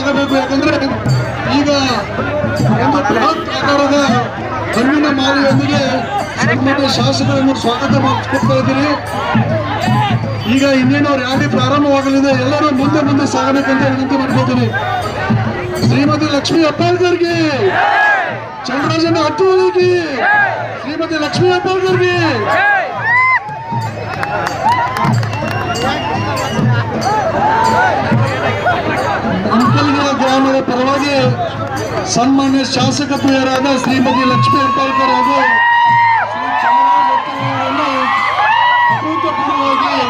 ಸಾಗಬೇಕು. ಯಾಕಂದ್ರೆ ಈಗ ಒಂದು ಬೃಹತ್ ಆಕಾರದ ಹಣ್ಣಿನ ಮಾಲೆಯೊಂದಿಗೆ ಸನ್ಮಾನ್ಯ ಶಾಸಕರನ್ನು ಸ್ವಾಗತ ಮಾಡಿಕೊಡ್ತಾ ಇದ್ದೀರಿ. ಈಗ ಇನ್ನೇನು ರ್ಯಾಲಿ ಪ್ರಾರಂಭವಾಗಲಿದೆ. ಎಲ್ಲರೂ ಮುಂದೆ ಮುಂದೆ ಸಾಗಬೇಕಂತ ವಿನಂತಿ ಮಾಡ್ಕೊತೀನಿ. ಶ್ರೀಮತಿ ಲಕ್ಷ್ಮೀ ಹೆಬ್ಬಾಳ್ಕರ್ಗೆ, ಚಂದ್ರರಾಜನ ಹಟ್ಟುವಳಿಗೆ, ಶ್ರೀಮತಿ ಲಕ್ಷ್ಮೀ ಹೆಬ್ಬಾಳ್ಕರ್ಗೆ. ಅಂಕಲ್ಗಿರ ಗ್ರಾಮದ ಪರವಾಗಿ ಸನ್ಮಾನ್ಯ ಶಾಸಕ ಪ್ರಿಯರಾದ ಶ್ರೀಮತಿ ಲಕ್ಷ್ಮೀ ಹೆಬ್ಬಾಳ್ಕರ್ ಹಾಗೂ ಶ್ರೀ ಚಂದ್ರರಾಜ ಹಟ್ಟುವಳಿಯನ್ನು ಅಭೂತಪೂರ್ವವಾಗಿ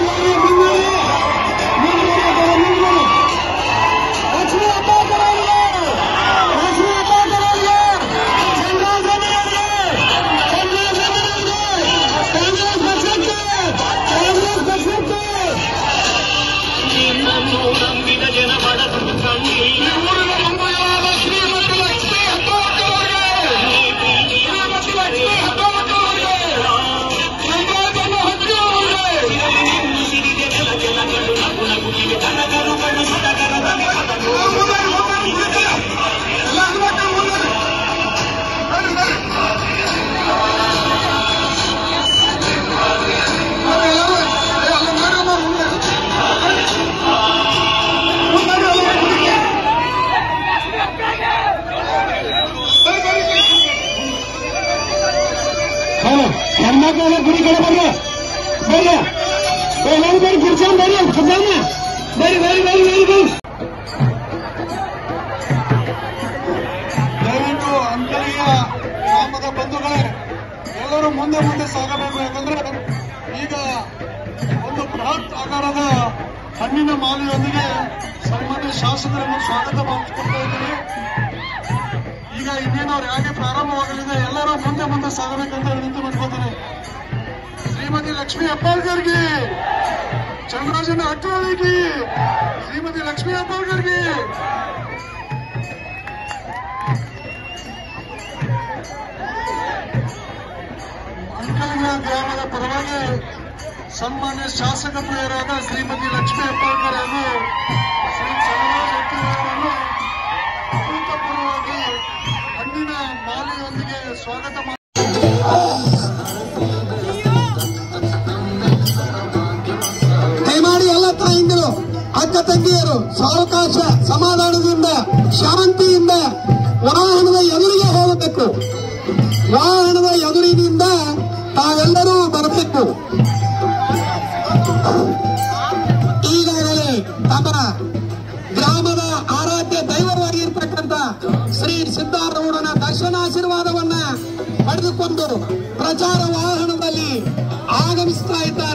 ಗುಡಿ ಕಡೆ ಬರ್ರಿ ಗಿರ್ಜಾನ್ ಬರ್ರಿ ಬರ್ರಿ ಬರ್ರಿ ಬರ್ರಿ ಬರ್ರಿ ಬರ್ರಿ. ದಯವಿಟ್ಟು ಅಂತರಿಯ ಗ್ರಾಮದ ಬಂಧುಗಳೇ ಎಲ್ಲರೂ ಮುಂದೆ ಮುಂದೆ ಸಾಗಬೇಕು. ಯಾಕಂದ್ರೆ ಈಗ ಒಂದು ಬೃಹತ್ ಆಕಾರದ ಹಣ್ಣಿನ ಮಾಲೆಯೊಂದಿಗೆ ಸನ್ಮಾನ್ಯ ಶಾಸಕರನ್ನು ಸ್ವಾಗತ ಮಾಡಿಕೊಡ್ತಾ ಇದ್ದೀವಿ. ಈಗ ಇನ್ನೇನು ರ್ಯಾಲಿ ಪ್ರಾರಂಭವಾಗಲಿದೆ. ಎಲ್ಲರೂ ಮುಂದೆ ಮುಂದೆ ಸಾಗಬೇಕಂತ ವಿನಂತಿ ಮಾಡ್ಕೊತೀನಿ. ಶ್ರೀಮತಿ ಲಕ್ಷ್ಮೀ ಹೆಬ್ಬಾಳ್ಕರ್ಗೆ, ಚಂದ್ರರಾಜನ ಹಟ್ಟುವಳಿಗೆ, ಶ್ರೀಮತಿ ಲಕ್ಷ್ಮೀ ಹೆಬ್ಬಾಳ್ಕರ್ಗೆ. ಅಂಕಲ್ಗಿರ ಗ್ರಾಮದ ಪರವಾಗಿ ಸನ್ಮಾನ್ಯ ಶಾಸಕ ಪ್ರಿಯರಾದ ಶ್ರೀಮತಿ ಲಕ್ಷ್ಮೀ ಹೆಬ್ಬಾಳ್ಕರ್ ಹಾಗೂ ಶ್ರೀ ಚಂದ್ರರಾಜ ಹಟ್ಟುವಳಿಯವರನ್ನು ಅಭೂತಪೂರ್ವವಾಗಿ ಹಣ್ಣಿನ ಮಾಲೆಯೊಂದಿಗೆ ಸ್ವಾಗತ ಮಾಡಿ ಎಲ್ಲ ತಾಯಿಂದರು, ಅಕ್ಕ ತಂಗಿಯರು ಸಾವಕಾಶ ಸಮಾಧಾನದಿಂದ ಶಾಂತಿಯಿಂದ ವಾಹನದ ಎದುರಿಗೆ ಹೋಗಬೇಕು. ವಾಹನದ ಎದುರಿನಿಂದ ತಾವೆಲ್ಲರೂ ಬರಬೇಕು. ಈಗಾಗಲೇ ತಮ್ಮ ಗ್ರಾಮದ ಆರಾಧ್ಯ ದೈವವಾಗಿರ್ತಕ್ಕಂಥ ಶ್ರೀ ಸಿದ್ದಾರೂಢನ ದರ್ಶನಾಶೀರ್ವಾದವನ್ನ ಪಡೆದುಕೊಂಡು ಪ್ರಚಾರ ವಾಹನದಲ್ಲಿ ಆಗಮಿಸ್ತಾ ಇದ್ದಾರೆ.